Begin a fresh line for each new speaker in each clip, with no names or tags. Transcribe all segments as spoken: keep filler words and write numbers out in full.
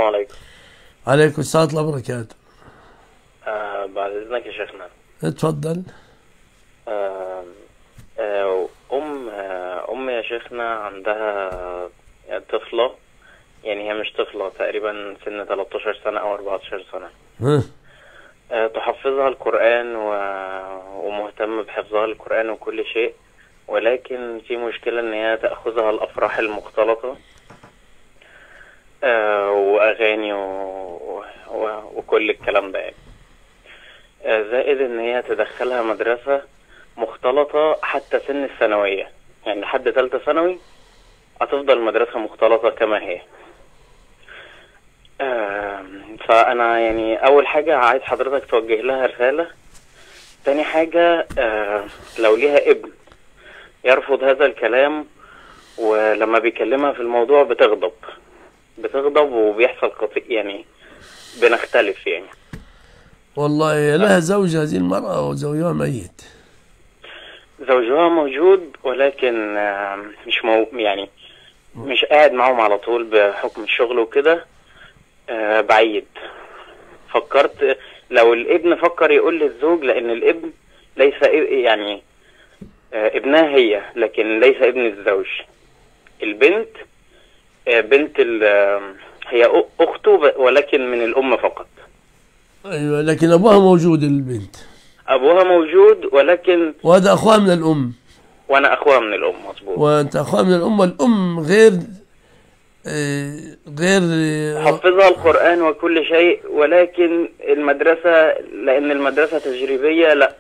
عليكم.
عليكم السلام ورحمة الله وبركاته.
آه بعد إذنك يا شيخنا.
اتفضل.
آه آه أم آه أم يا شيخنا عندها طفلة، يعني هي مش طفلة، تقريبا سن تلتاشر سنة أو أربعتاشر سنة.
ها.
آه تحفظها القرآن و... ومهتمة بحفظها القرآن وكل شيء، ولكن في مشكلة إن هي تأخذها الأفراح المختلطة آه وأغاني و... و... وكل الكلام ده يعني. آه زائد إن هي تدخلها مدرسة مختلطة حتى سن الثانوية، يعني لحد ثالثة ثانوي هتفضل مدرسة مختلطة كما هي. آه فأنا يعني أول حاجة عايز حضرتك توجه لها رسالة. تاني حاجة آه لو ليها ابن يرفض هذا الكلام، ولما بيكلمها في الموضوع بتغضب بتغضب وبيحصل قطيع، يعني بنختلف يعني.
والله لها زوج هذه المرأة وزوجها ميت؟
زوجها موجود، ولكن آه مش مو يعني مش قاعد معهم على طول بحكم الشغل وكده. آه بعيد. فكرت لو الابن فكر يقول للزوج، لان الابن ليس يعني آه ابنها هي، لكن ليس ابن الزوج. البنت آه بنت هي اخته ولكن من الام فقط.
ايوه، لكن ابوها موجود البنت.
ابوها موجود ولكن
وهذا اخوها من الام.
وانا اخوها من الام، مظبوط.
وانت اخوها من الام، والام غير غير
حفظها القرآن وكل شيء، ولكن المدرسة لأن المدرسة تجريبية، لا,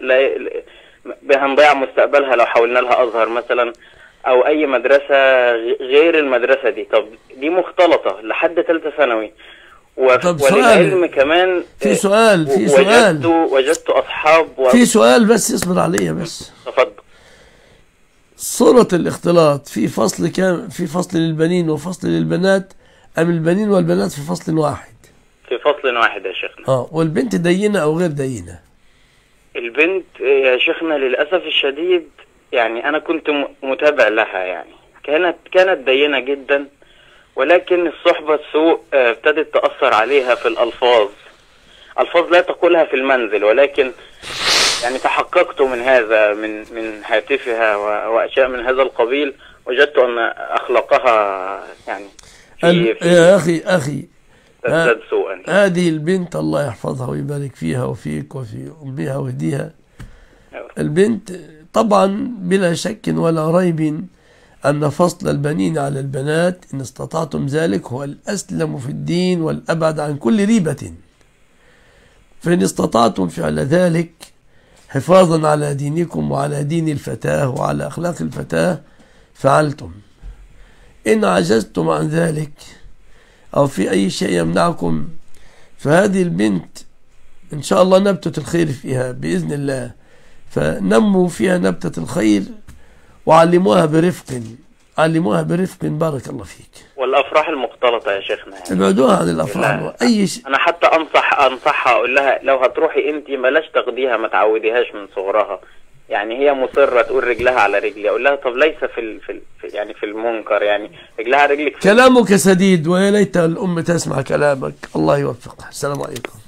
لا هنضيع مستقبلها لو حولنا لها أزهر مثلا أو أي مدرسة غير المدرسة دي. طب دي مختلطة لحد ثالثة ثانوي. وللعلم كمان
في سؤال في سؤال
وجدت وجدت أصحاب و...
في سؤال بس اصبر عليا بس.
تفضل.
صورة الاختلاط في فصل كام؟ في فصل للبنين وفصل للبنات، أم البنين والبنات في فصل واحد؟
في فصل واحد يا شيخنا.
اه. والبنت دينة أو غير دينة؟
البنت يا شيخنا للأسف الشديد، يعني أنا كنت متابع لها، يعني كانت كانت دينة جدا، ولكن الصحبة السوء ابتدت تأثر عليها في الألفاظ، ألفاظ لا تقولها في المنزل، ولكن يعني تحققت من هذا من من هاتفها واشياء من هذا القبيل. وجدت ان اخلاقها يعني في في
يا اخي اخي
تزداد سوءا.
هذه البنت الله يحفظها ويبارك فيها وفيك وفي امها ويهديها. البنت طبعا بلا شك ولا ريب ان فصل البنين على البنات ان استطعتم ذلك هو الاسلم في الدين والابعد عن كل ريبة. فان استطعتم فعل ذلك حفاظا على دينكم وعلى دين الفتاة وعلى أخلاق الفتاة فعلتم. إن عجزتم عن ذلك أو في أي شيء يمنعكم، فهذه البنت إن شاء الله نبتة الخير فيها بإذن الله، فنموا فيها نبتة الخير وعلموها برفق، علموها برفق. بارك الله فيك.
والافراح المختلطه يا شيخنا يعني
ابعدوها عن الافراح اي شيء.
انا حتى انصح انصحها اقول لها لو هتروحي انت بلاش تاخديها، ما تعوديهاش من صغرها. يعني هي مصره تقول رجلها على رجلي، اقول لها طب ليس في ال... في, ال... في يعني في المنكر، يعني رجلها رجلك.
كلامك سديد ويا ليت الام تسمع كلامك. الله يوفقها. السلام عليكم.